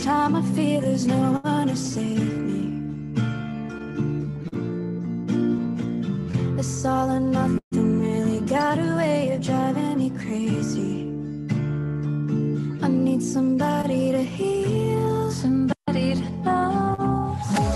This time I feel there's no one to save me. It's all or nothing, really got a way of driving me crazy. I need somebody to heal, somebody to know.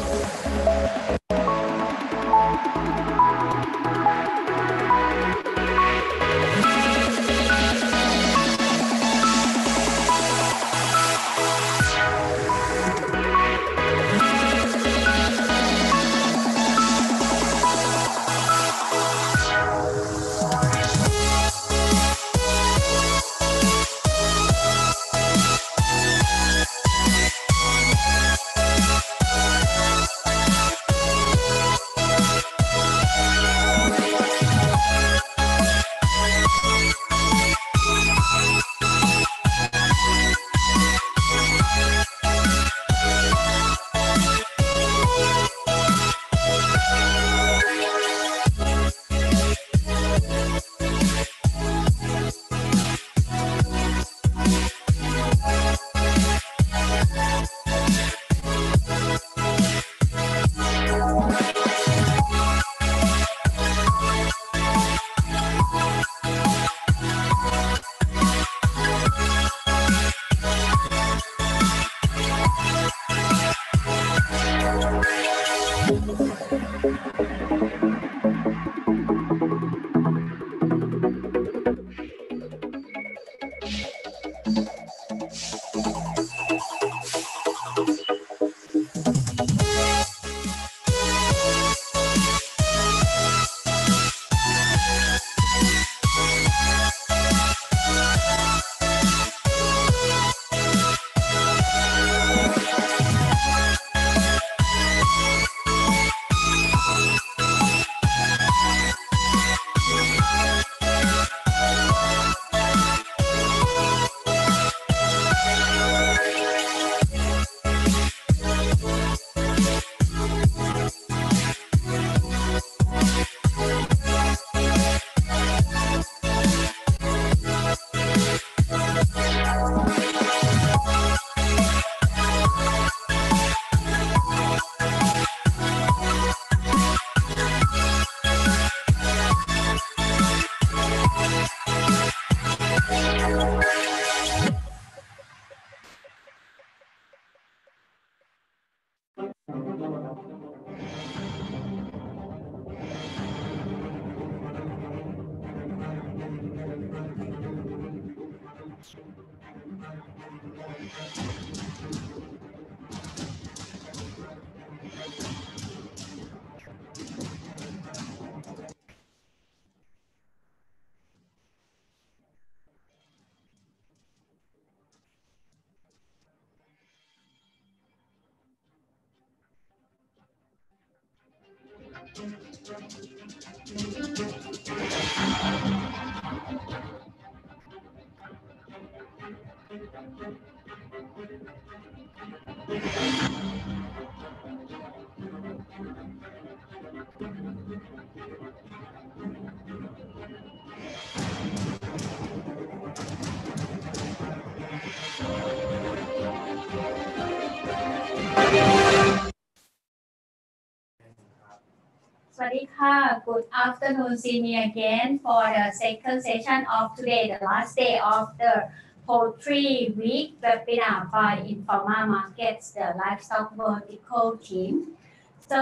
Good afternoon, see me again for the second session of today, the last day of the Poultry Week webinar by Informa Markets, the livestock vertical team. So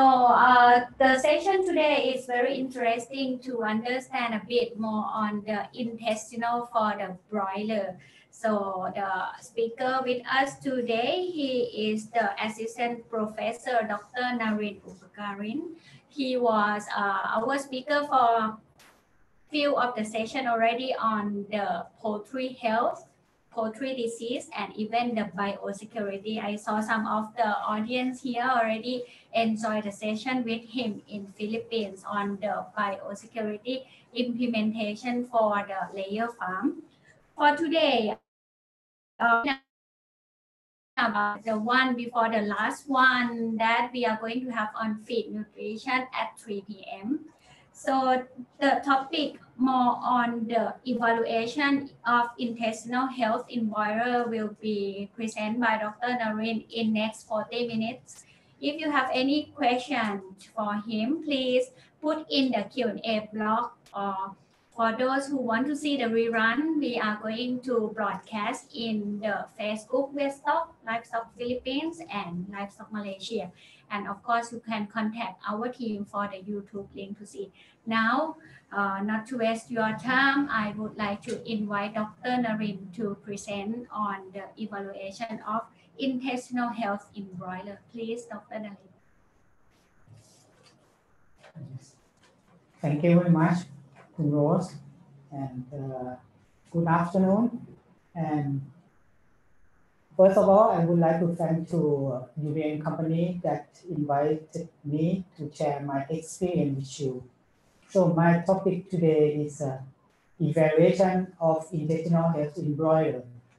the session today is very interesting to understand a bit more on the intestinal for the broiler. So the speaker with us today, he is the Assistant Professor Dr. Naren Upakarin. He was our speaker for few of the session already on the poultry health, poultry disease, and even the biosecurity. I saw some of the audience here already enjoy the session with him in Philippines on the biosecurity implementation for the layer farm. For today, the one before the last one that we are going to have on feed nutrition at 3 p.m. So the topic more on the evaluation of intestinal health in broiler will be presented by Dr. Narin in next 40 minutes. If you have any questions for him, please put in the Q&A block, or for those who want to see the rerun, we are going to broadcast in the Facebook Livestock Philippines and Livestock Malaysia. And of course, you can contact our team for the YouTube link to see. Now, not to waste your time, I would like to invite Dr. Narin to present on the evaluation of intestinal health in broiler. Please, Dr. Narin. Thank you very much, Khun Rose, and good afternoon. And first of all, I would like to thank to UVN company that invited me to share my experience with you. So my topic today is evaluation of intestinal health in broiler.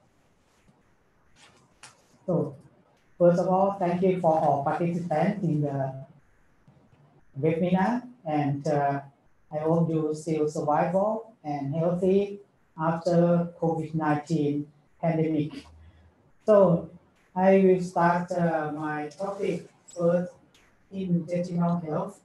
So first of all, thank you for all participants in the webinar, and I hope you still survival and healthy after COVID-19 pandemic. So I will start my topic first, intestinal health.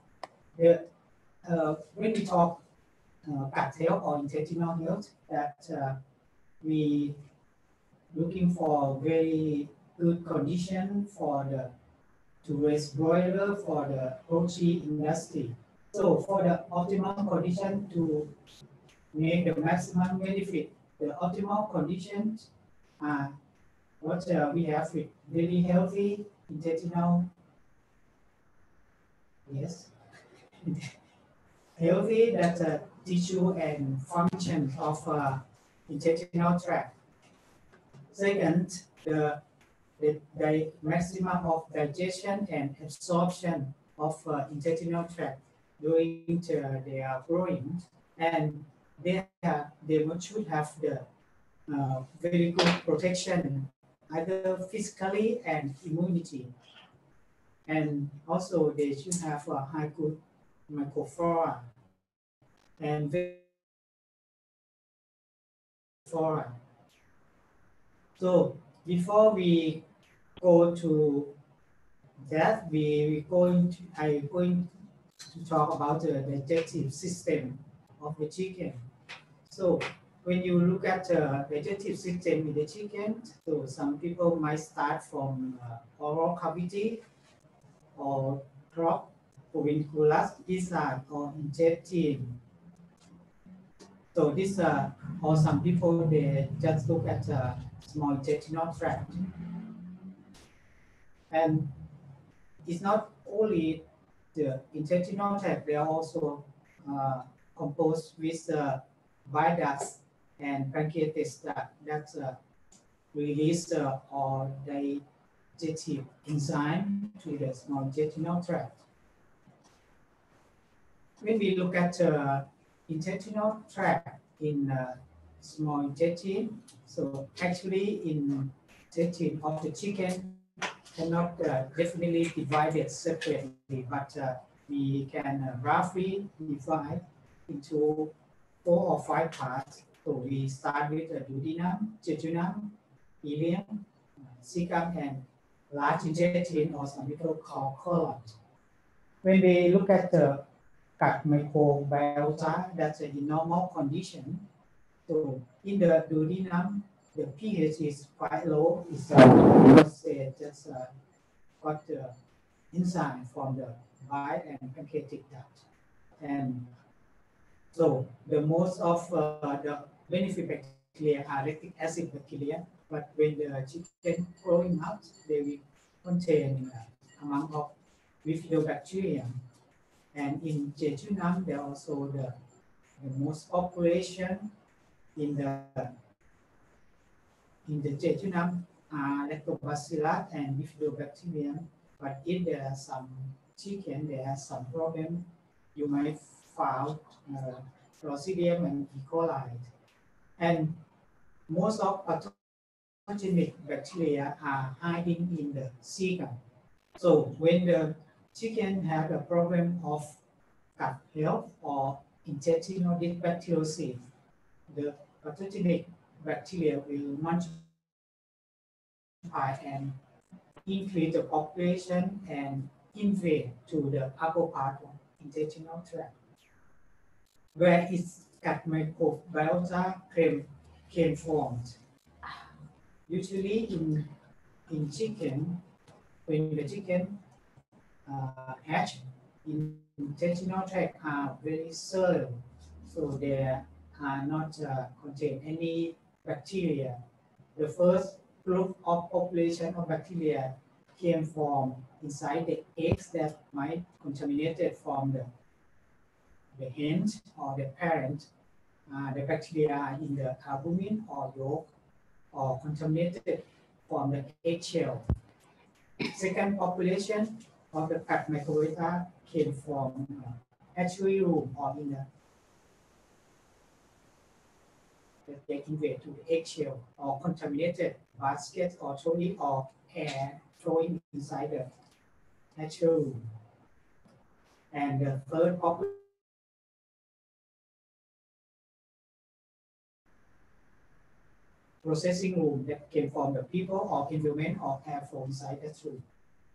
When we talk gut health or intestinal health, that we looking for very good condition for to raise broiler for the poultry industry. So for the optimal condition to make the maximum benefit, the optimal conditions are what we have with very healthy intestinal, healthy that tissue and function of intestinal tract. Second, the maximum of digestion and absorption of intestinal tract during their growing, and they should have the very good protection, either physically and immunity, and also they should have a high good microflora and flora. So before we go to that, I'm going to talk about the digestive system of the chicken. So when you look at the digestive system in the chicken, so some people might start from oral cavity or crop, provinculus, gizzard, or intestine. So this, or some people, they just look at small intestinal tract. And it's not only the intestinal tract, they are also composed with bile ducts and pancreatic duct that release or digestive enzyme to the small intestinal tract. When we look at intestinal tract in small intestine, so actually in intestine of the chicken cannot definitely divided separately, but we can roughly divide into 4 or 5 parts. So we start with duodenum, jejunum, ileum, cecum, and large intestine, or some people call colon. When we look at the gut microbiota, that's in normal condition. So in the duodenum, the pH is quite low. It's just got the enzyme from the bile and pancreatic duct. And so the most of the benefit bacteria are lactic acid bacteria, but when the chicken growing up, they will contain amount of bifidobacterium. And in jejunum, there are also the most population in the jejunum are lactobacillus and bifidobacterium, but if there are some chicken, there are some problem, you might found Clostridium and E. coli. And most of pathogenic bacteria are hiding in the cecum. So when the chicken have a problem of gut health or intestinal dysbacteriosis, the pathogenic bacteria will multiply and increase the population and invade to the upper part of intestinal tract, where its gut microbiota can formed. Usually in chicken, when the chicken hatch, intestinal tract are very shallow, so they are not contain any bacteria. The first group of population of bacteria came from inside the eggs that might contaminated from the hen or the parent. The bacteria are in the albumin or yolk or contaminated from the eggshell. Second population of the gut microbiota came from hatchery room or in they invade to the eggshell or contaminated basket or trolley or air throwing inside the hatchery room. And the third population processing room that came from the people or environment or airflow inside that room.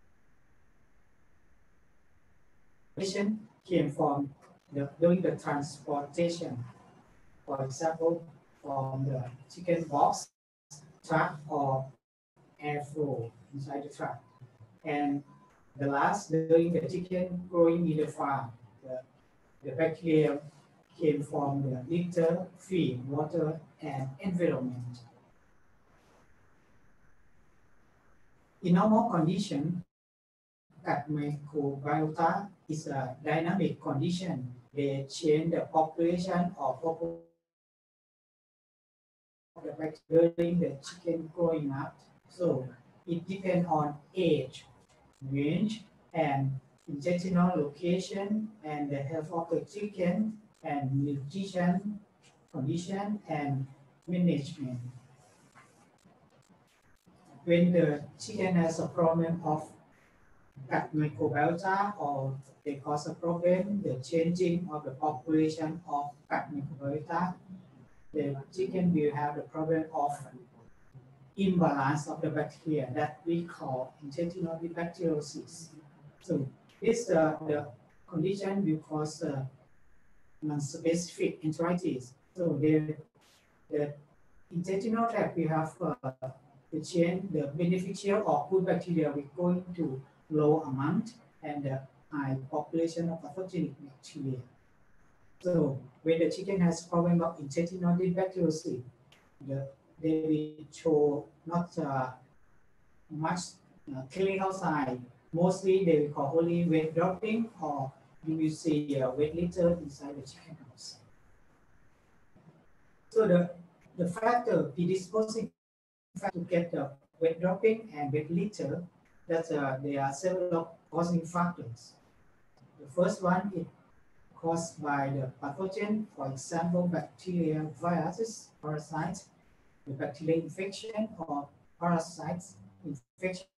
Came from during the transportation, for example, from the chicken box, truck, or airflow inside the truck. And the last, during the chicken growing in the farm, the bacteria came from the litter, feed, water, and environment. In normal condition, gut microbiota is a dynamic condition. They change the population of the bacteria during the chicken growing up. So it depends on age, range, and intestinal location, and the health of the chicken, and nutrition, condition, and management. When the chicken has a problem of gut microbiota or they cause a problem, the changing of the population of gut microbiota, the chicken will have the problem of imbalance of the bacteria that we call intestinal dysbacteriosis. So this the condition will cause non-specific enteritis. So the intestinal tract will have the change, the beneficial or good bacteria will go into low amount and the high population of pathogenic bacteria. So when the chicken has problem of intestinal dysbacteriosis, they will show not much clinical sign. Mostly they will call only weight dropping, or you will see weight litter inside the chicken house. So the factor predisposing to get the weight dropping and weight litter, that there are several causing factors. The first one is caused by the pathogen, for example, bacteria, viruses, parasites, the bacterial infection or parasites infection,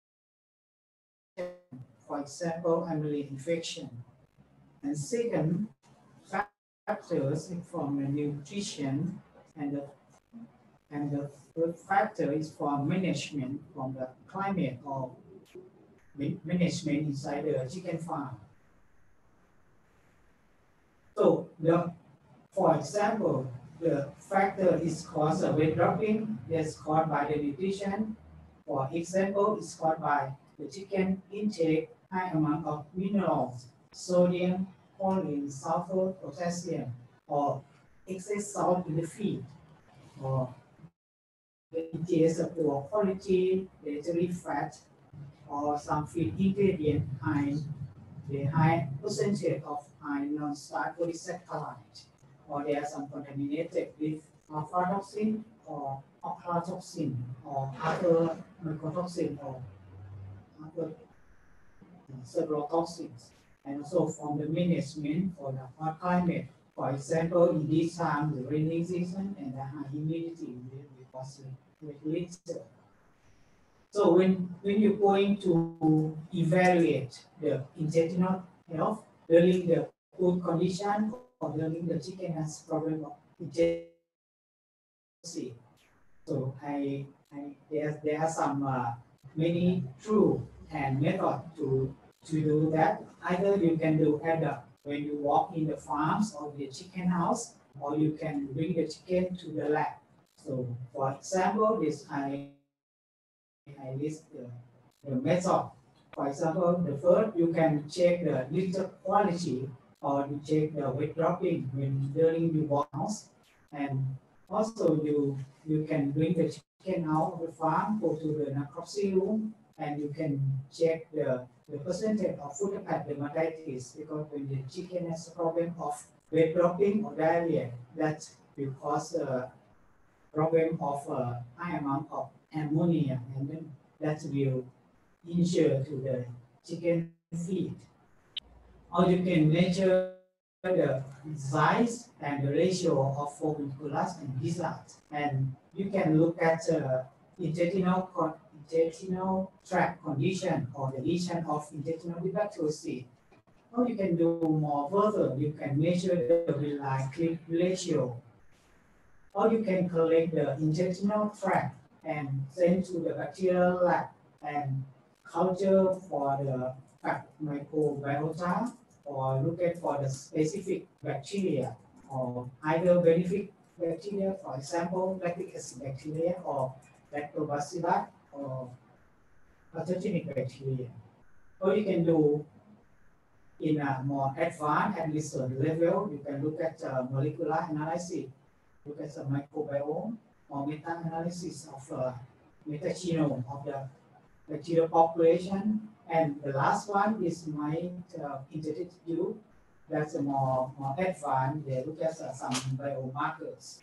for example, amyloid infection. And second, factors from the nutrition, and the third factor is from management, from the climate or management inside the chicken farm. So for example, the factor is caused by weight dropping, is caused by the nutrition. For example, it's caused by the chicken intake high amount of minerals, sodium, choline, sulfur, potassium, or excess salt in the feed, or in case of poor quality, dietary fat, or some feed ingredient high percentage of high non-starch polysaccharide, or there are some contaminated with aflatoxin or ochratoxin or other mycotoxin or other several toxins. And also from the management for the hot climate. For example, in this time, the rainy season and the high humidity will cause weight litter. So when you're going to evaluate the intestinal health during the food condition or learning the chicken has problem of ingestion. So there are some many tools and methods to do that. Either you can do at when you walk in the farms or the chicken house, or you can bring the chicken to the lab. So for example, this I list the method. For example, the first you can check the litter quality or you check the weight dropping when during the walk house, and also you can bring the chicken out of the farm, go to the necropsy room, and you can check the percentage of food hepatitis, because when the chicken has a problem of weight dropping or diarrhea, that will cause a problem of high amount of ammonia, and then that will injure to the chicken feed. Or you can measure the size and the ratio of furunculus and gizzard, and you can look at intestinal tract condition or the lesion of intestinal tuberculosis. Or you can do more further, you can measure the villi ratio, or you can collect the intestinal tract and send to the bacterial lab and culture for the microbiota, or look at for the specific bacteria, or either benefic bacteria, for example, lactic acid bacteria or lactobacillus or pathogenic bacteria. Or you can do in a more advanced and research level, you can look at molecular analysis, look at the microbiome or meta-analysis of metagenome of the bacterial population. And the last one is my introduce you. That's a more advanced. They look at some biomarkers.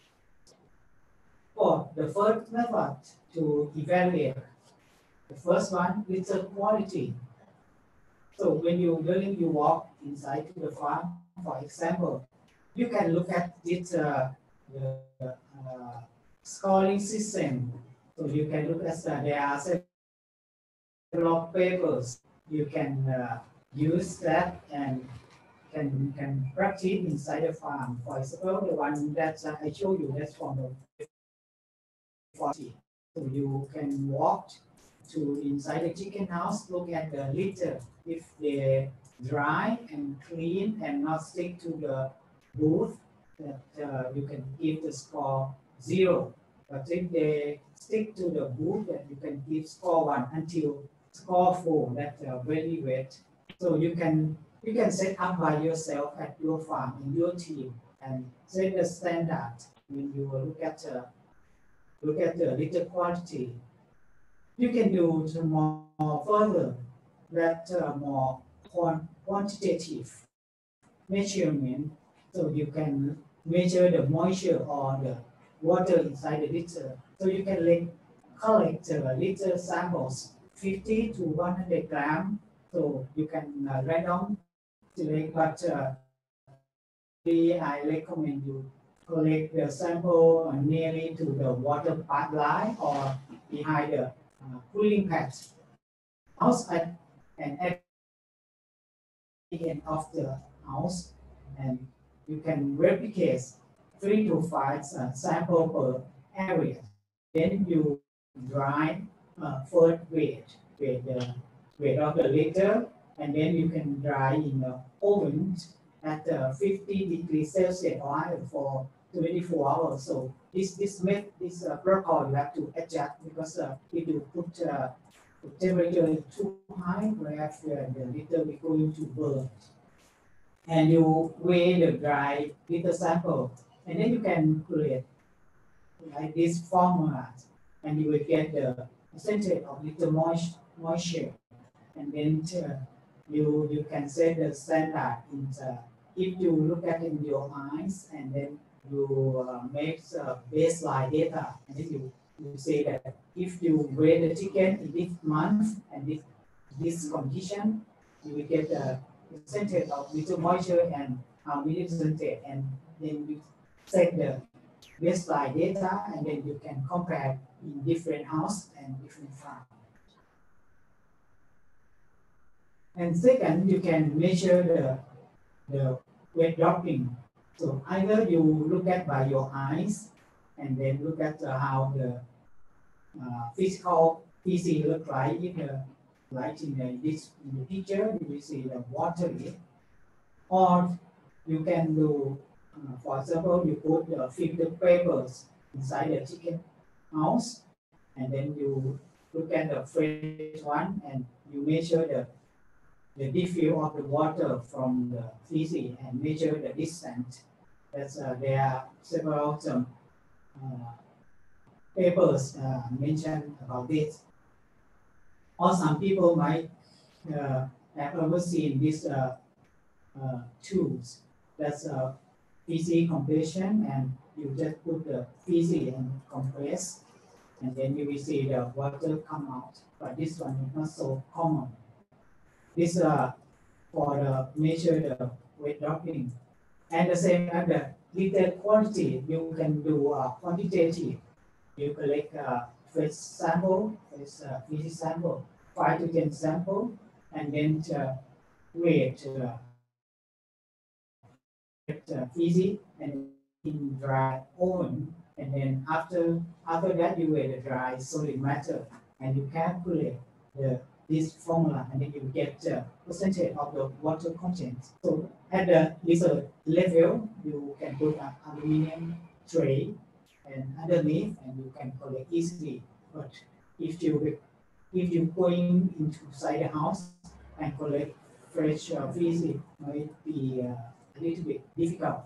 For the first method to evaluate, the first one is the quality. So when you walk inside to the farm, for example, you can look at this the scoring system. So you can look at there are several papers. You can use that and can practice inside the farm. For example, the one that I showed you, that's from the quality. So you can walk to inside the chicken house, look at the litter. If they dry and clean and not stick to the booth, that you can give the score 0. But if they stick to the booth, then you can give score 1 until score 4. That's very wet. So you can set up by yourself at your farm in your team and set the standard when you look at the litter quality. You can do more further that more quantitative measurement. So you can measure the moisture or the water inside the litter. So you can collect litter samples 50 to 100 grams. So you can random select, but I recommend you collect the sample nearly to the water pipeline or behind the cooling pads. Outside and at the end of the house, and you can replicate 3 to 5 samples per area. Then you dry first weight the weight of the litter, and then you can dry in the oven at 50 degrees Celsius for 24 hours. So this protocol you have to adjust, because if you put temperature too high, perhaps the litter will going to burn. And you weigh the dry litter sample, and then you can create like this formula, and you will get the percentage of litter moisture, and then you can set the standard in if you look at in your eyes, and then you make baseline data, and then you say that if you weigh the chicken in this month and this condition, you will get the percentage of litter moisture and how many percentage, and then you set the baseline data, and then you can compare in different house and different farm. And second, you can measure the weight dropping. So either you look at by your eyes and then look at how the physical PC look like in the like in the picture, you will see the watery, or you can do, for example, you put the filter papers inside the chicken house, and then you look at the fresh one, and you measure the diffuse of the water from the feces and measure the distance. That's there are several papers mentioned about this. Or some people might have ever seen these tools. That's feces compression, and you just put the feces and compress, and then you will see the water come out. But this one is not so common. This for the measure the weight dropping. And the same as the little quantity, you can do quantitative. You collect fresh sample, feces sample, 5 to 10 sample, and then weight feces and in dry oven, and then after that you weigh the dry solid matter, and you calculate this formula, and then you get percentage of the water content. So at the research level, you can put an aluminum tray and underneath, and you can collect easily. But if you going inside the house and collect fresh feces, might be a little bit difficult.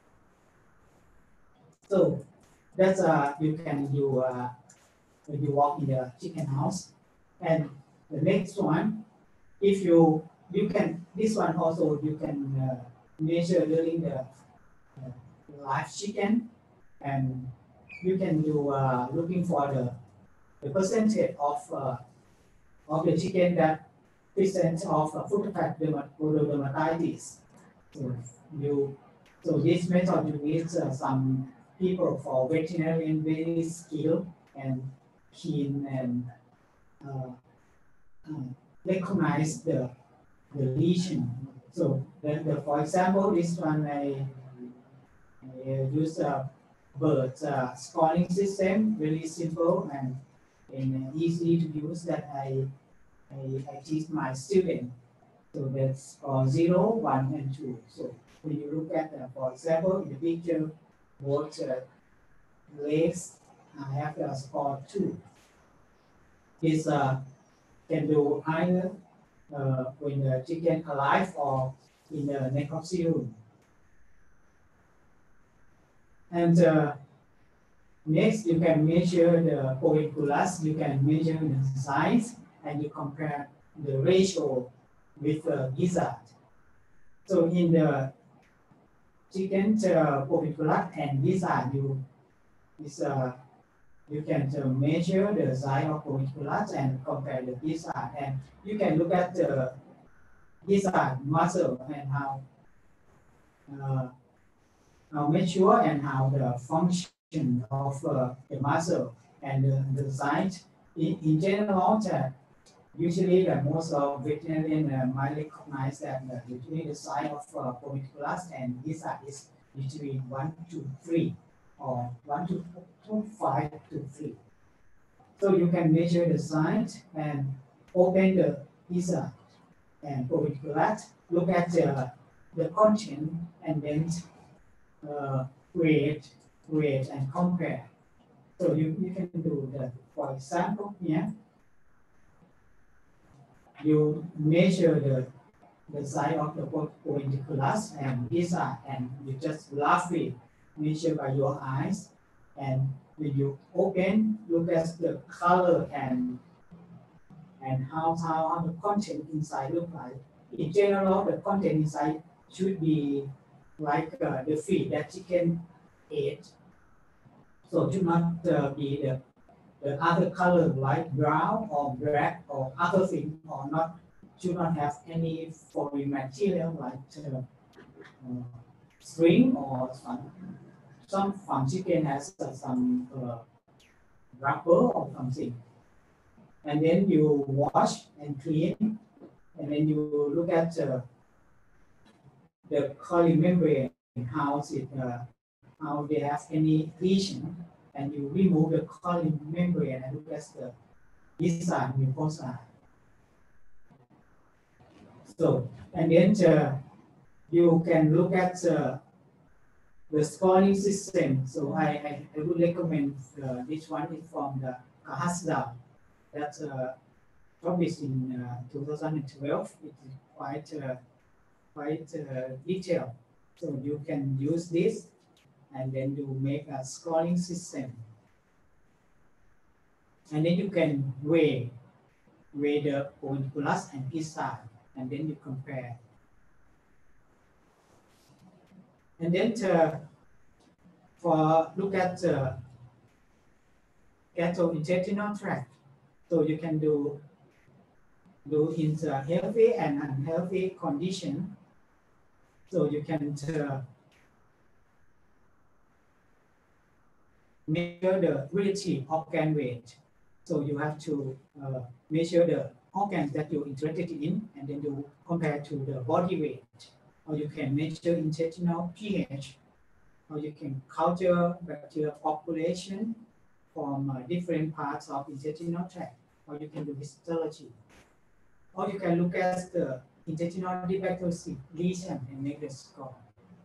So that's you can do when you walk in the chicken house. And the next one, if you can, this one also you can measure during the live chicken, and you can do looking for the percentage of the chicken that presents of foot effect dermatitis. So this method you need some people for veterinarian very skilled and keen and recognize the lesion. So for example, this one I use a bird scoring system, really simple and easy to use, that I teach my students. So that's for 0, 1, and 2. So when you look at, for example, in the picture, both legs have a score 2. This can do either when the chicken alive or in the necropsy room. And next, you can measure the coagulus, you can measure the size, and you compare the ratio with gizzard. So in the chicken coagulus and gizzard, you can measure the size of coagulus and compare the gizzard, and you can look at the gizzard muscle and how mature and how the function of the muscle and the size. In general, usually most of veterinarian might recognize that between the size of coagulus and gizzard is between 1 to 3 or 1 to 5 to 3. So you can measure the size and open the gizzard and coagulus, look at the content, and then weight and compare. So you can do that. For example, here, you measure the size of the coagulus and gizzard, and you just roughly measure by your eyes. And when you open, look at the color and how the content inside look like. In general, the content inside should be like the feed that chicken ate. So it should not be the other color like brown or black or other thing, or should not have any foreign material like string or some farm chicken has some rubber or something. And then you wash and clean, and then you look at the column membrane, how they have any lesion, and you remove the column membrane and look at the inside mucosa. So, and then you can look at the scoring system. So I would recommend this one is from the Kahasda that published in 2012. It is quite detailed. So you can use this and then you make a scoring system. And then you can weigh the polyculus and ISA, and then you compare. And then look at gastrointestinal tract. So you can do in the healthy and unhealthy condition. So you can measure the relative organ weight. So you have to measure the organs that you're interested in, and then you compare to the body weight. Or you can measure intestinal pH, or you can culture bacterial population from different parts of intestinal tract, or you can do histology. Or you can look at the intestinal defectosis lesion and make the score.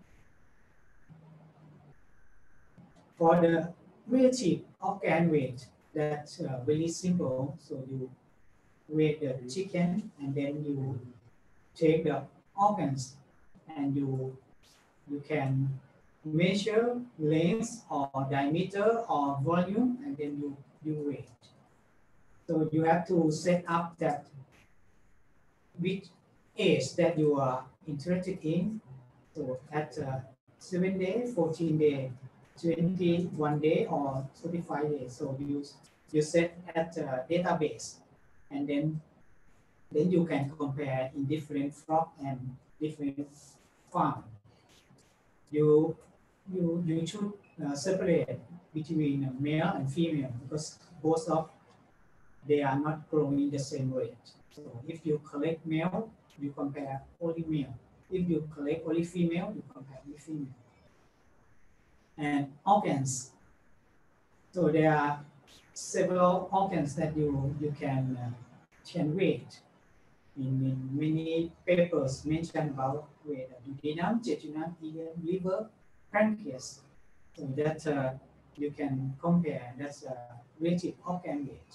For the relative organ weight, that's very simple. So you weigh the chicken, and then you take the organs, and you can measure length or diameter or volume, and then you weigh. So you have to set up that which age that you are interested in. So at 7 days, 14 days, 21 days, or 35 days. So you set at a database, and then you can compare in different flock and different farm. You should separate between male and female, because both of they are not growing the same rate. So if you collect male, you compare only male. If you collect only female, you compare only female. And organs. So there are several organs that you can weight. In many papers mentioned about weight: duodenum, jejunum, ileum, liver, pancreas. So that you can compare. That's a relative organ weight.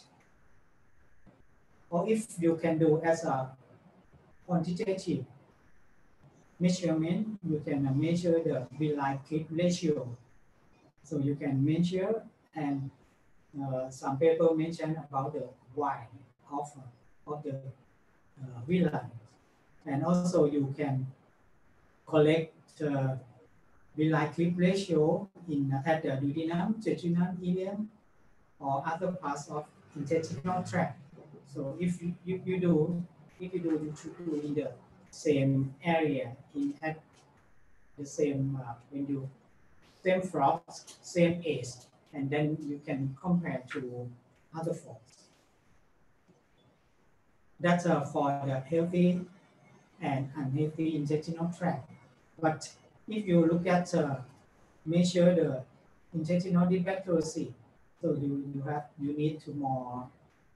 Or if you can do as a quantitative measurement, you can measure the bill-like ratio. So you can measure, and some people mention about the Y of the villi. And also you can collect bill-like ratio at the duodenum, jejunum, ileum, or other parts of intestinal tract. So if you do in the same area at the same when you same flocks, same age, and then you can compare to other flocks. That's for the healthy and unhealthy intestinal tract. But if you look at measure the intestinal defectosis, so you need to more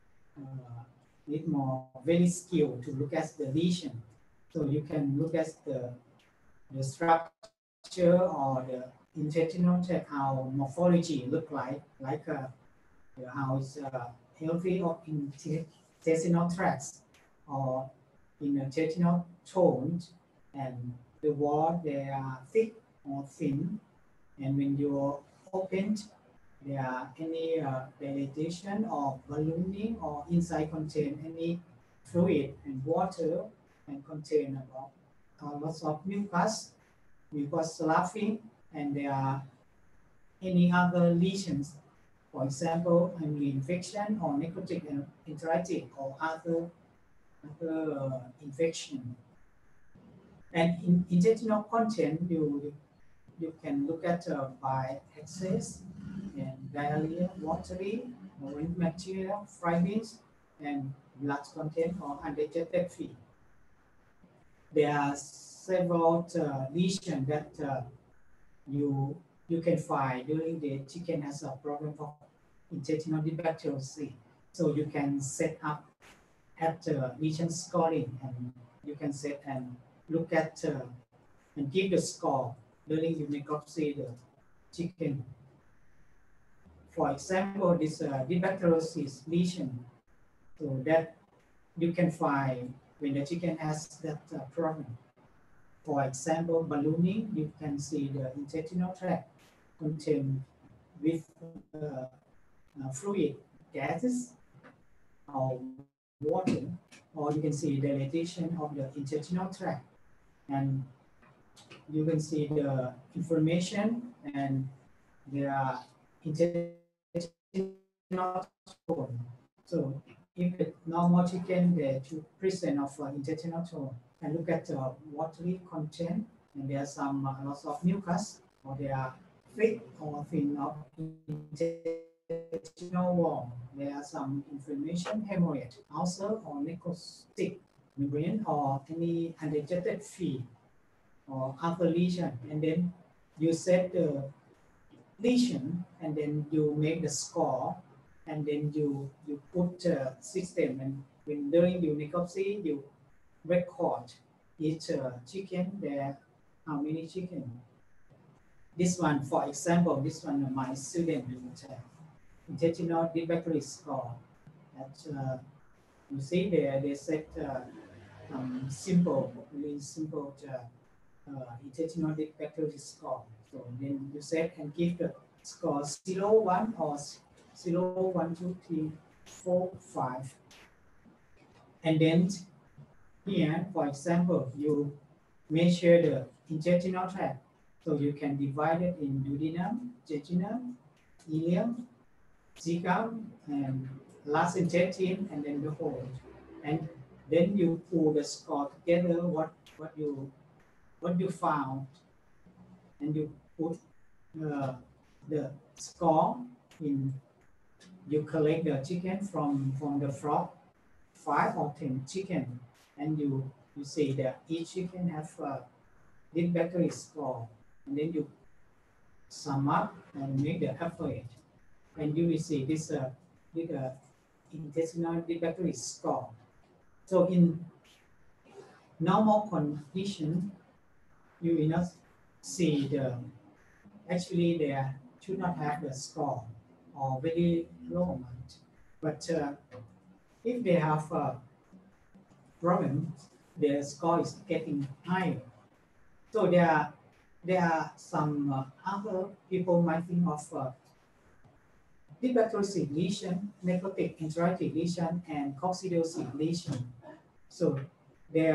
very skilled to look at the lesion. So you can look at the structure or the intestinal tract, how morphology look like how it's healthy or intestinal tracts, or in intestinal tones, and the wall they are thick or thin, and when you open, there are any dilatation or ballooning, or inside contain any fluid and water, and contain about lots of mucus sloughing, and there are any other lesions, for example, infection or necrotic enteritis or other infection. And in intestinal content, you can look at by excess and diarrhea, watery, marine material, fibrins, and blood content or undigested feed. There are several lesions that you can find during the chicken has a problem of intestinal dysbacteriosis. So you can set up at lesion scoring, and you can set and look at and give the score during you necropsy the chicken. For example, this dysbacteriosis lesion, so that you can find when the chicken has that problem. For example, ballooning, you can see the intestinal tract contained with fluid, gases, or water, or you can see dilatation of the intestinal tract, and you can see the inflammation, and there are intestinal tone. So if the normal chicken, they should present of intestinal tone, and look at the watery content, and there are some lots of mucus, or they are thick or thin of intestinal wall. There are some inflammation, hemorrhage, ulcer, or necrotic membrane, or any undigested feed, or other lesion. And then you set the lesion, and then you make the score, and then you put system, and when during your necropsy you record each chicken there, how many chicken. This one, for example, this one my student intestinal dysbacteria score. That you see there, they set simple, really simple intestinal dysbacteria score. So then you set and give the score 0, 1, or 0, 1, 2, 3, 4, 5. And then here, for example, you measure the intestinal tract. So you can divide it in duodenum, jejunum, ileum, cecum, and last intestine, and then the whole. And then you pull the score together, what you found, and you put the score in. You collect the chicken from the flock, 5 or 10 chicken, and you see that each chicken have dysbacteria score, and then you sum up and make the average, and you will see this intestinal dysbacteria score. So in normal condition, you will not see actually they should not have the score or very low amount. But if they have a problem, their score is getting higher. So there are some other people might think of dysbacteriosis lesion, necrotic enteritis lesion, and coccidiosis lesion. So there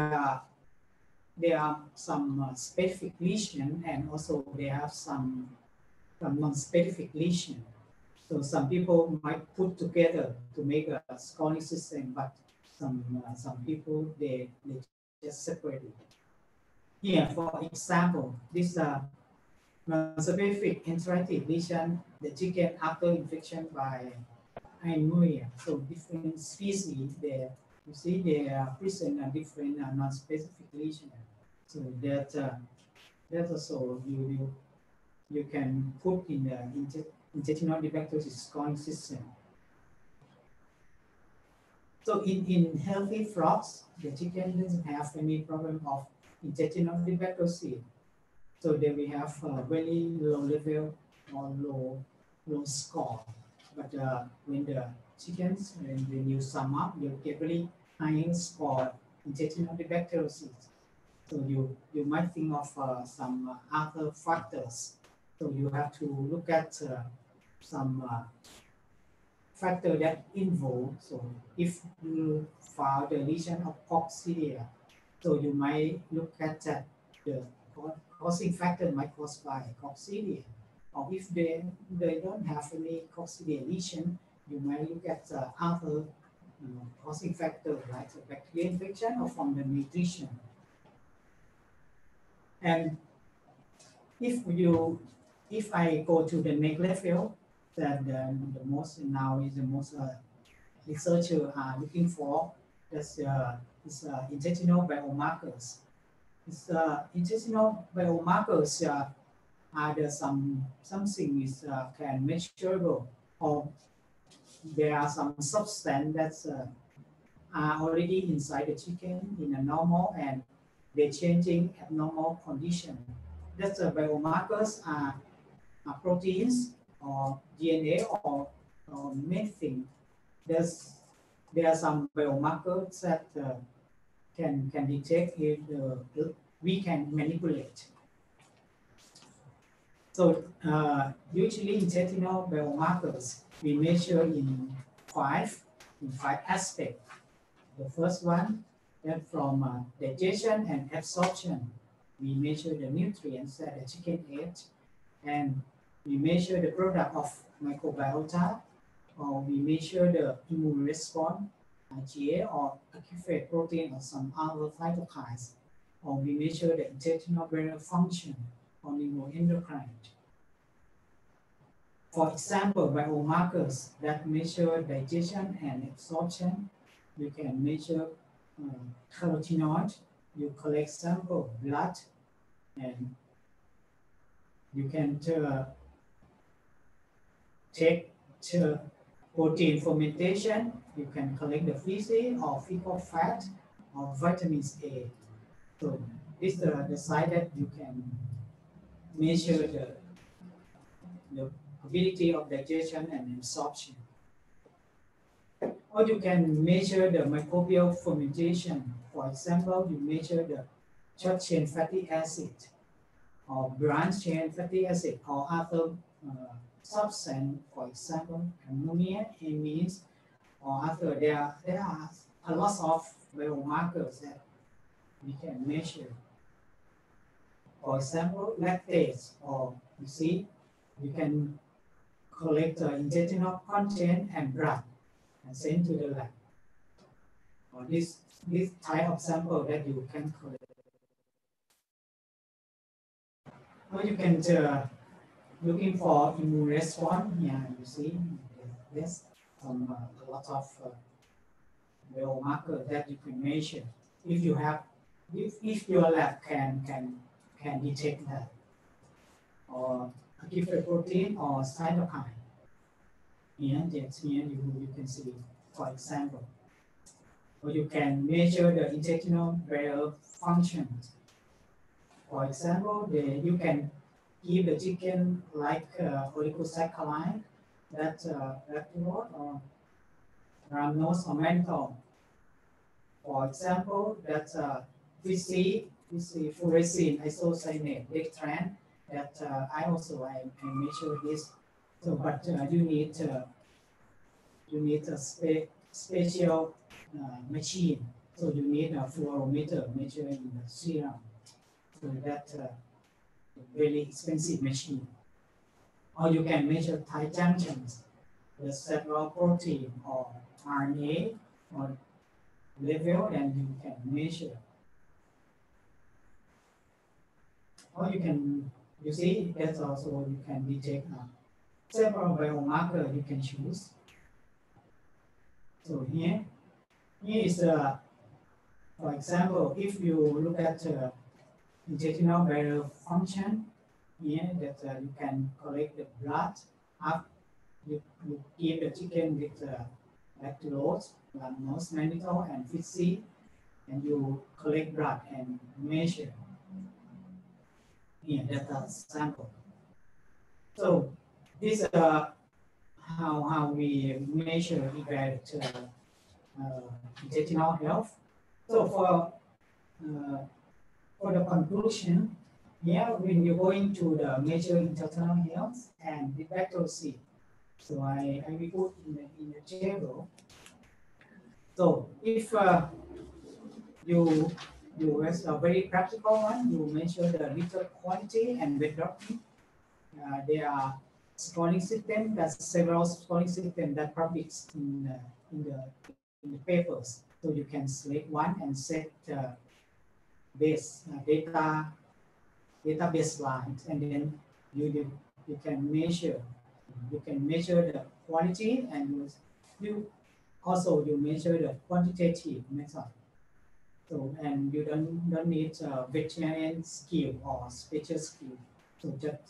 are some specific lesion, and also they have some non-specific lesion. So some people might put together to make a scoring system, but some people they just separate it. Here, for example, this non-specific enteritis lesion, the chicken after infection by Aenemoia. So different species there. You see, they are present a different non-specific lesion. So that also you can put in the intestinal dysbacteria scoring system. So in healthy flocks, the chicken doesn't have any problem of intestinal dysbacteria. So they will have a very low level or low score. But when the chickens, when you sum up, you get really high score intestinal dysbacteria. So you might think of some other factors. So you have to look at some factor that involve. So if you found the lesion of coccidia, so you might look at the causing factor might caused by coccidia. Or if they don't have any coccidia lesion, you might look at other causing factor like bacterial infection or from the nutrition. And if I go to the next level, then the most researchers are looking for is intestinal biomarkers. Intestinal biomarkers are the something is can measurable, or there are some substance that are already inside the chicken in a normal and they're changing abnormal condition. That's biomarkers are proteins or DNA or methane. There are some biomarkers that can detect if we can manipulate. So usually intestinal biomarkers we measure in five aspects. The first one, that from digestion and absorption, we measure the nutrients that the chicken ate, and we measure the product of microbiota, or we measure the immune response, IgA or activate protein or some other cytokines, or we measure the intestinal barrier function or neuroendocrine. For example, biomarkers that measure digestion and absorption, you can measure carotenoid, you collect sample blood, and you can take protein fermentation, you can collect the feces or fecal fat or vitamins A. So this is the side that you can measure the ability of digestion and absorption. Or you can measure the microbial fermentation. For example, you measure the short chain fatty acid or branch chain fatty acid or other substance, for example, ammonia, amines, or other. There are a lot of biomarkers that we can measure. For example, lactase, or you see, you can collect the intestinal content and blood and send to the lab. Or this type of sample that you can collect. Or you can looking for immune response. Yeah, you see, there's some a lot of biomarker that you can measure. If you have, if your lab can detect that, or active protein or cytokine. Here, yes, here you can see, for example. Or you can measure the intestinal barrier functions. For example, you can give the chicken like oligosaccharide, that lactose or rhamnose or mannitol. For example, that furescin isocyanate, dextran, that I measure this. So, but you need a special machine. So you need a fluorometer measuring the serum. So that's a very expensive machine. Or you can measure tight junctions, the several protein or RNA or level, and you can measure. Or you see, that's also you can detect several biomarkers you can choose. So here is for example, if you look at intestinal barrier function, here that you can collect the blood. You give the chicken with lactose, rhamnose, mannitol, and feces, and you collect blood and measure. Here, data sample. So this is how we measure evaluate intestinal health. So for the conclusion, here when you go into the measure intestinal health and the vector C. So I will put in the table. So if you as a very practical one, you measure the litter quantity and weight dropping. There are scoring system. That's several scoring system that published in the papers. So you can select one and set base data baseline, and then you can measure. You can measure the quality, and you measure the quantitative method. So, and you don't need veterinarian skill or special skill. So just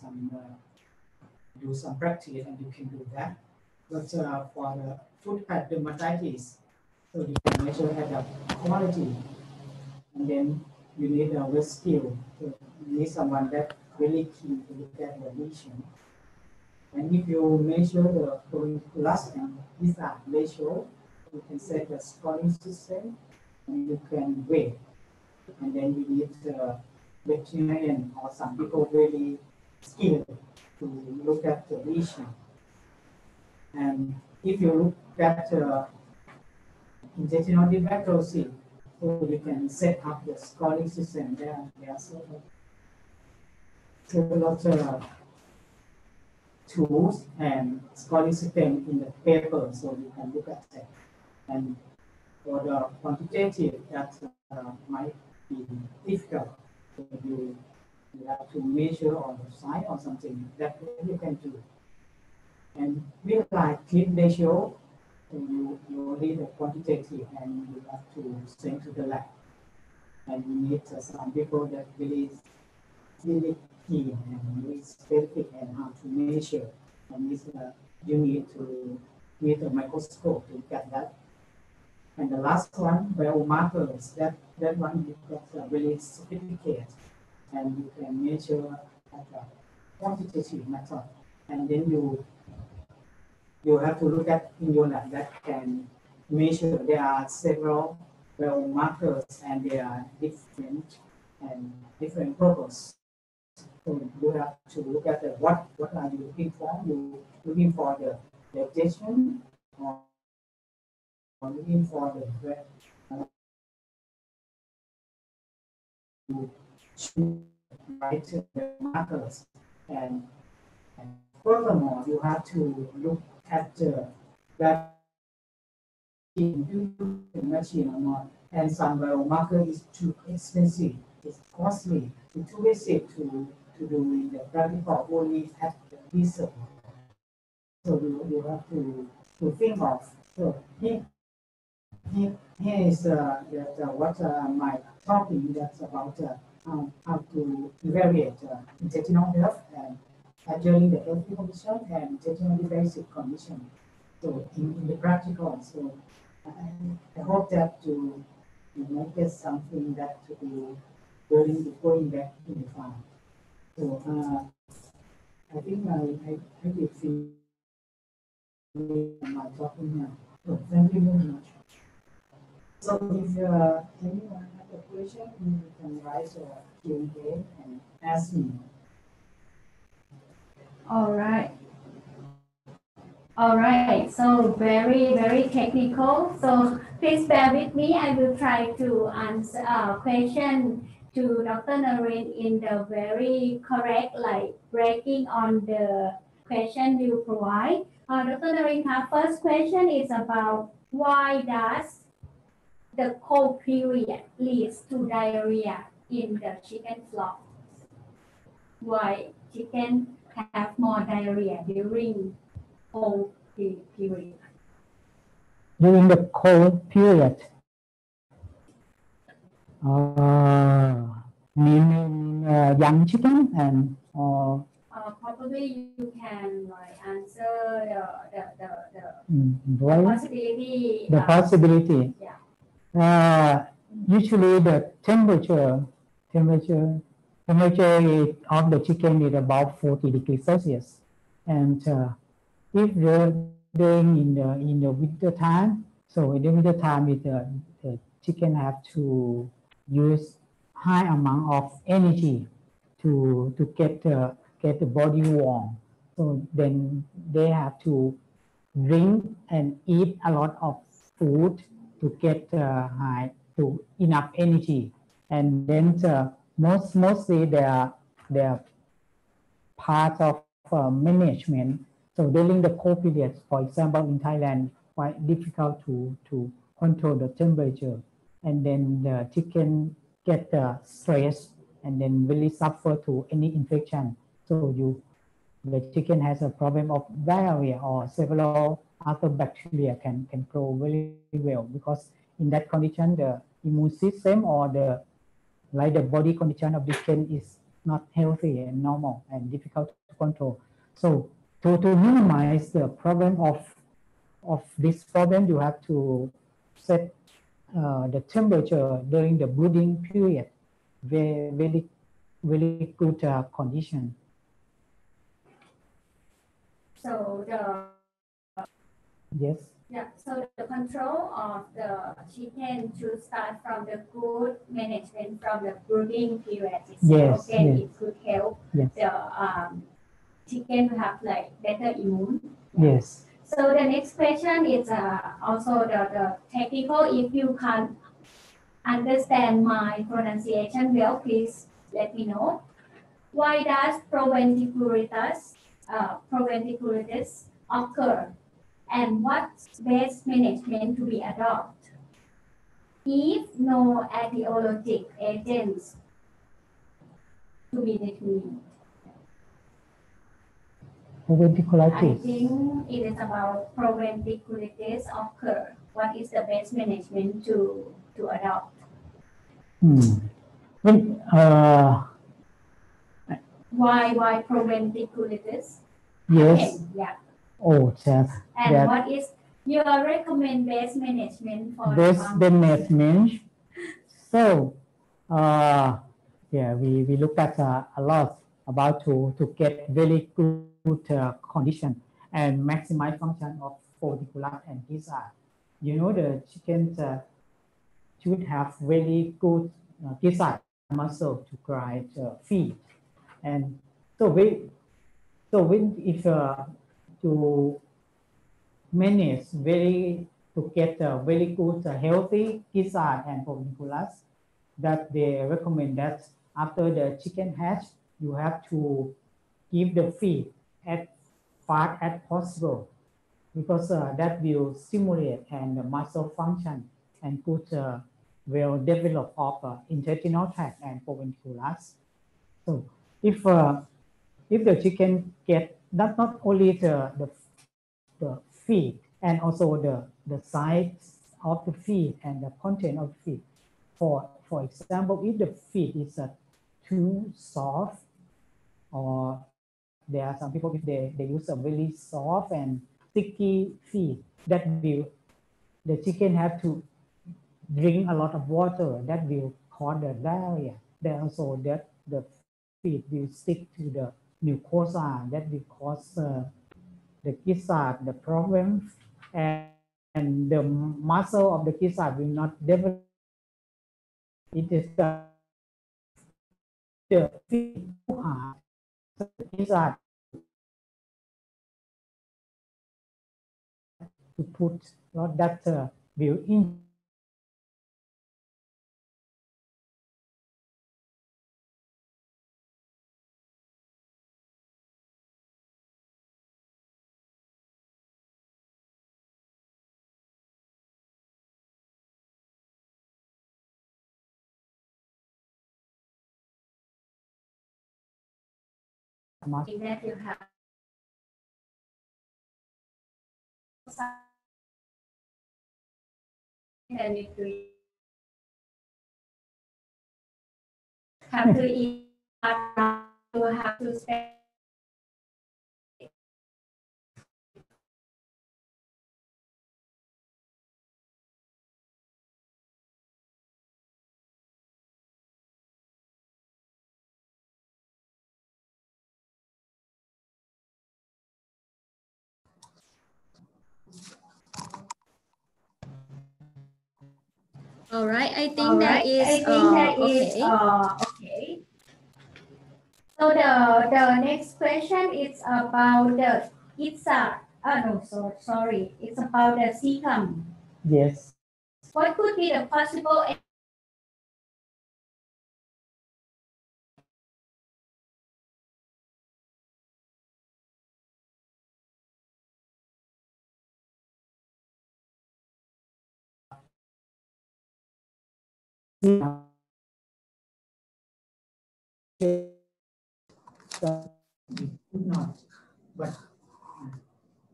do some practice and you can do that. But for the food pad dermatitis, so you can measure at the quality, and then you need a with skill. So you need someone that really keen to look at the lesion. And if you measure the folliculus and these are ratio, you can set the scoring system and you can weigh. And then you need the veterinarian or some people really skilled to look at the lesion. And if you look at intestinal tuberculosis, so you can set up the scoring system there. There are several tools and scoring system in the paper, so you can look at that. And for the quantitative, that might be difficult. So you have to measure on the side or something that you can do. And with like clean ratio, you need a quantitative and you have to send to the lab. And you need some people that really key and really specific and how to measure. And this, you need to use a microscope to get that. And the last one, biomarkers, that one gets really sophisticated, and you can measure at a quantitative method. And then you have to look at in your lab that can measure. There are several biomarkers and they are different and different purpose. So you have to look at what are you looking for? You looking for the digestion or looking for the right markers, and furthermore you have to look at that machine or not, and some biomarker is too expensive, it's costly, it's too basic to do in the practical only at the research. So you have to think of. So here is what my talking that's about how to evaluate intestinal health and during the healthy condition and intestinal basic condition. So in the practical, so I hope that to get something that to do during the going back in the farm. So I think I will finish my talking now. So thank you very much. So if anyone has a question, you can write a Q&A and ask me. All right. All right. So very, very technical. So please bear with me. I will try to answer question to Dr. Naren in the very correct, like breaking on the question you provide. Dr. Naren, first question is about why does the cold period leads to diarrhea in the chicken flock? Why chicken have more diarrhea during cold period? During the cold period, meaning young chicken and probably you can like answer the possibility. The possibility. Yeah. Usually the temperature of the chicken is about 40 degrees Celsius, and if during in the winter time, so in the winter time, the chicken have to use high amount of energy to get the body warm. So then they have to drink and eat a lot of food to get enough energy, and then mostly their part of management. So during the cold period, for example, in Thailand, quite difficult to control the temperature, and then the chicken get stressed and then really suffer to any infection. So the chicken has a problem of diarrhea or several other bacteria can grow very well, because in that condition immune system or the body condition of the chicken is not healthy and normal and difficult to control. So to minimize the problem of this problem, you have to set the temperature during the brooding period very good condition. So Yes. Yeah, so the control of the chicken should start from the good management from the brooding period itself. Yes, Okay, yes. it could help Yes. the chicken to have like better immune. Yes. So the next question is also the technical. If you can understand my pronunciation well, please let me know. Why does proventiculitis occur? And what's best management to be adopted? If no etiologic agents to be determined. I Proventiculitis. think it is about proventiculitis occur. What is the best management to adopt? When, Why proventiculitis? yes. Okay, yeah. Oh, And that what is your recommend best management for best farmers? management. So, yeah, we look at a lot about to get very good condition and maximize function of follicular and gizzard. You know, the chickens should have very good gizzard muscle to grind feed, and so when if to manage to get a very good healthy gizzard and folliculars, that they recommend that after the chicken hatch, you have to give the feed as fast as possible, because that will stimulate and the muscle function and good will develop of intestinal tract and folliculars. So if the chicken get not only the feed and also the size of the feed and the content of the feed. For example, if the feed is too soft, or there are some people if they use a really soft and sticky feed, that will the chicken have to drink a lot of water, that will cause the diarrhea. Then also that the feed will stick to the mucosa, that will cause the gizzard the problem, and the muscle of the gizzard will not develop. It is the feed too hard, so the gizzard to put not that will in. That you have have to eat, you have to spend. All right, I think that is okay. Okay. So the next question is about the gizzard. No, sorry. It's about the cecum. Yes. What could be the possible Not, but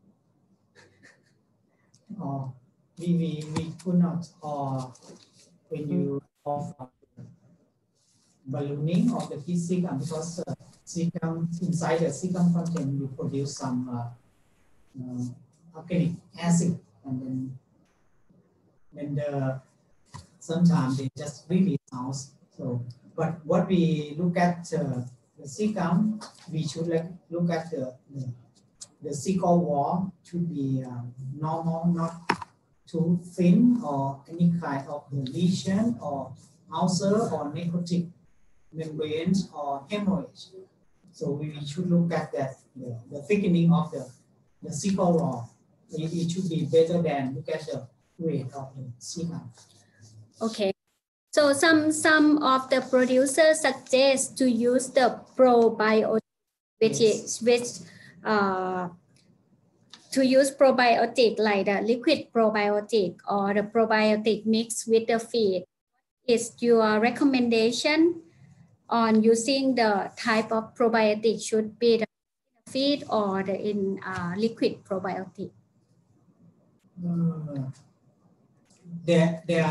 we could not, or when you of ballooning of the feed cecum, because cecum, inside the cecum content you produce some organic acid, and then sometimes they just release out. So, but what we look at the cecum, we should look at the cecal wall should be normal, not too thin or any kind of lesion or ulcer or necrotic membranes or hemorrhage. So we should look at that the thickening of the cecal wall. It should be better than look at the weight of the cecum. Okay. So some of the producers suggest to use the probiotic, to use probiotic like the liquid probiotic or the probiotic mixed with the feed. Is your recommendation on using the type of probiotic should be the feed or the in liquid probiotic? There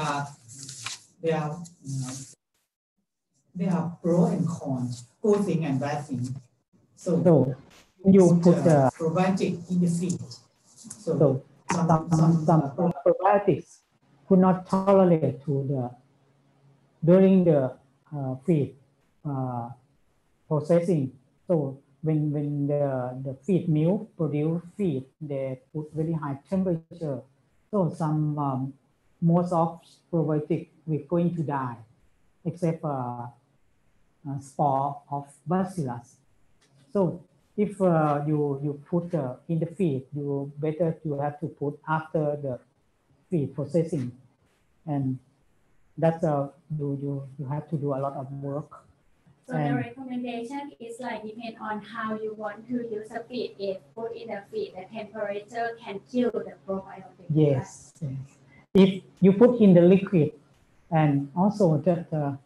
are pro and cons, good thing and bad thing. So you put the probiotic in the feed. So some probiotics could not tolerate to the during the feed processing. So when the feed mill produce feed, they put very high temperature. So some most of probiotic we're going to die, except spore of bacillus. So if you put in the feed, you have to put after the feed processing, and that's you have to do a lot of work. So the recommendation is like depend on how you want to use the feed. If put in the feed, the temperature can kill the probiotic. Yes. Yes. If you put in the liquid, and also that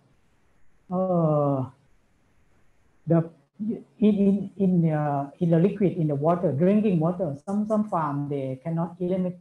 the in the liquid, in the water, drinking water, some farm they cannot eliminate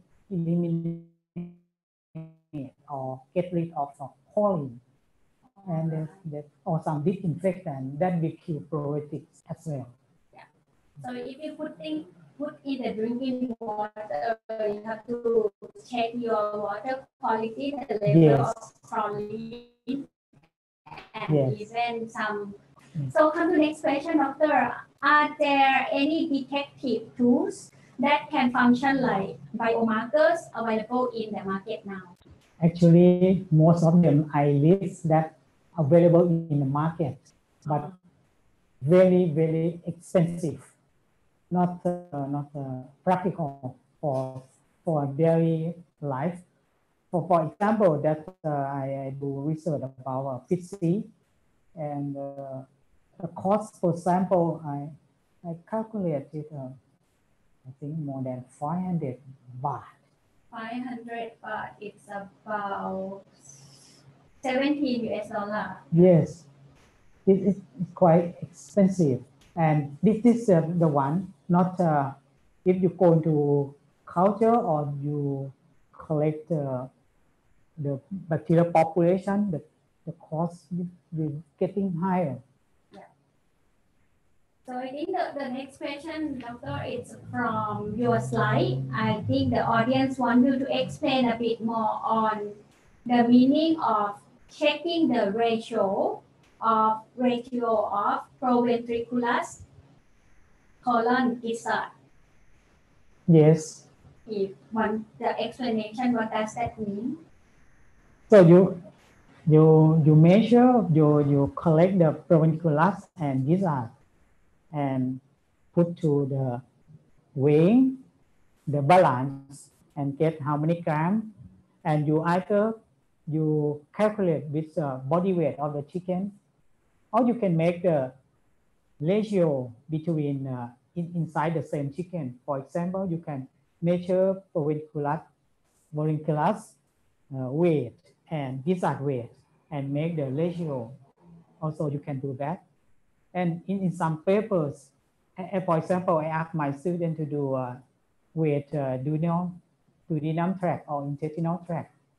or get rid of chlorine, and or some disinfectant that will kill probiotics as well. Yeah. So if you put in the drinking water, you have to check your water quality, the level of chlorine, and even some. So come to next question, doctor. Are there any detective tools that can function like biomarkers available in the market now? Actually, most of them I list that available in the market, but very, very expensive, not practical for daily life. For example, that I do research about FIT-C, and the cost per sample, I calculated, I think more than 500 baht. 500 baht, it's about $17. Yes, it's quite expensive. And this is the one, not if you go into culture or you collect the bacterial population, the cost will getting higher. Yeah. So I think the next question, doctor, is from your slide. I think the audience want you to explain a bit more on the meaning of checking the ratio of proventriculus colon gizzard. Yes. If one the explanation, what does that mean? So you measure, you collect the proventriculus and gizzard and put to the weighing, the balance, and get how many grams, and you either you calculate with the body weight of the chicken, or you can make the ratio between inside the same chicken. For example, you can measure proventriculus weight and gizzard weight and make the ratio. Also, you can do that. And in some papers, for example, I asked my student to do weight duodenum tract or intestinal tract.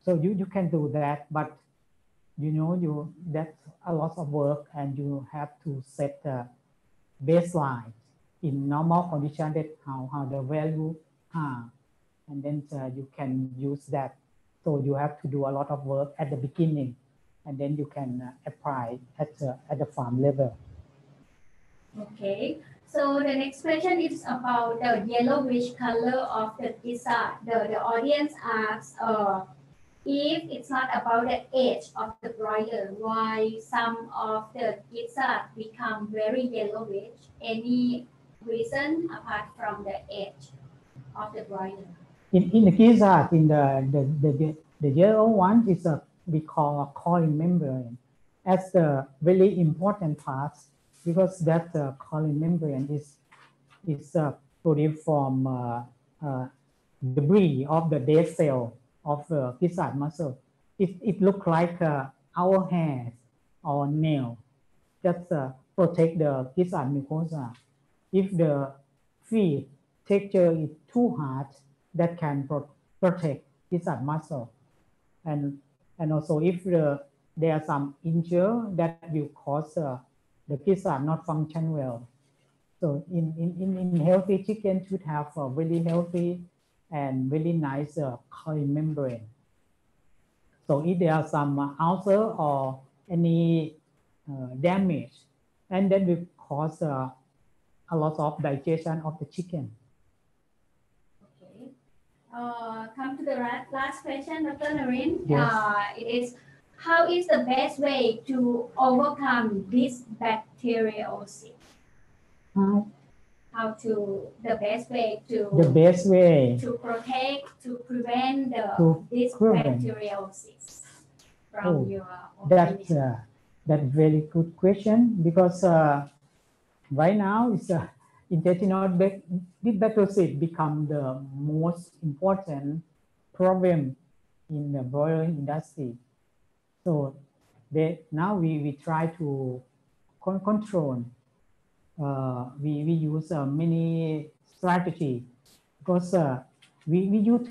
So you can do that, but that's a lot of work, and you have to set the baseline in normal condition, that how the value are, and then you can use that. So you have to do a lot of work at the beginning, and then you can apply at the farm level. Okay. So the next question is about the yellowish color of the gizzard. The audience asks, if it's not about the age of the broiler, why some of the gizzard become very yellowish? Any reason apart from the age of the broiler? In the gizzard, in the yellow one is we call a collar membrane as the very important part, because that collar membrane is produced from debris of the dead cell of the gizzard muscle. It looks like our hair or nail, just protect the gizzard mucosa. If the feed texture is too hard, that can protect gizzard muscle, and also if there are some injury that will cause the gizzard not function well. So in healthy chicken should have a really healthy and really nice collar membrane. So if there are some ulcer or any damage, and then will cause a lot of digestion of the chicken. Okay. Come to the last question, Dr. Naren. Yes. It is, how is the best way to overcome this bacteriosis? The best way to protect, to prevent this bacteriosis from your organism? That's very good question, because right now it's intestinal bacteriosis become the most important problem in the broiler industry. So now we try to control. We use many strategy, because we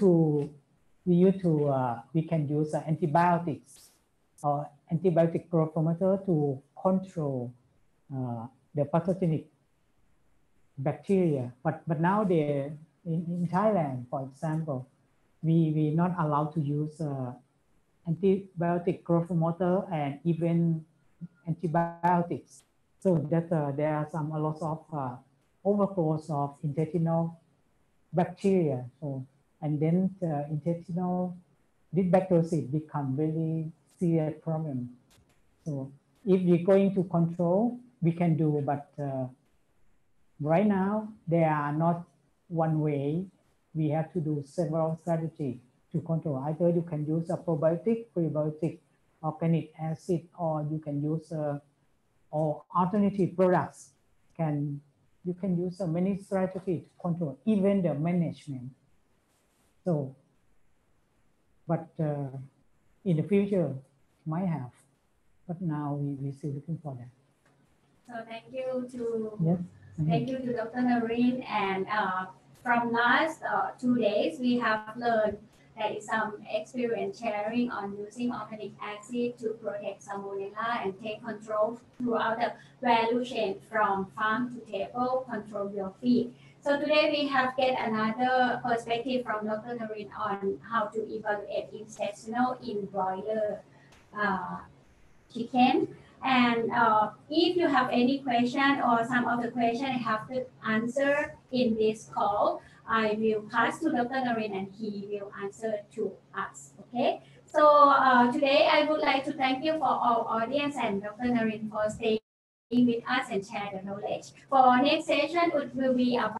can use antibiotics or antibiotic growth promoter to control the pathogenic bacteria. But now in Thailand, for example, we not allowed to use antibiotic growth promoter and even antibiotics. So that there are a lot of overgrowth of intestinal bacteria. So, and then intestinal bacteriosis become very serious problem. So if we're going to control, we can do, but right now there are not one way. We have to do several strategies to control. Either you can use a probiotic, prebiotic, organic acid, or you can use or alternative products. You can use many strategies to control, even the management. So, but in the future, might have, but now we still looking for that. So thank you to Yes. thank you to Dr. Naren, and from last 2 days we have learned there is some experience sharing on using organic acid to protect salmonella and take control throughout the value chain from farm to table, control your feed. So today we have get another perspective from Dr. Naren on how to evaluate intestinal in broiler chicken. And if you have any question or some of the question I have to answer in this call, I will pass to Dr. Naren and he will answer to us. Okay. So today I would like to thank you for our audience and Dr. Naren for staying with us and share the knowledge. For our next session, it will be about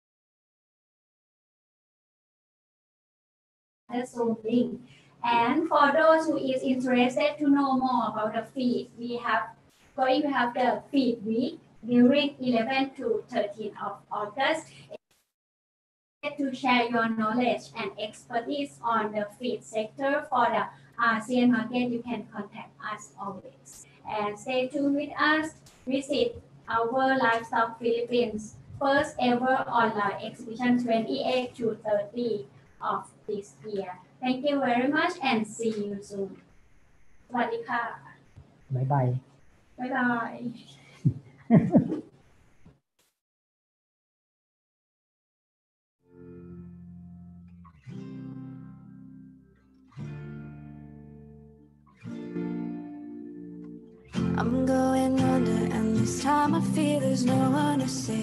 the Zoom link. And for those who is interested to know more about the feed, we have going to have the feed week during 11 to 13 of August. To share your knowledge and expertise on the feed sector for the ASEAN market, you can contact us always. And stay tuned with us. Visit our Livestock Philippines first ever online exhibition 28 to 30 of this year. Thank you very much and see you soon สวัสดีค่ะ Bye bye. บ๊ายบาย I'm going under, and this time I feel there's no one to save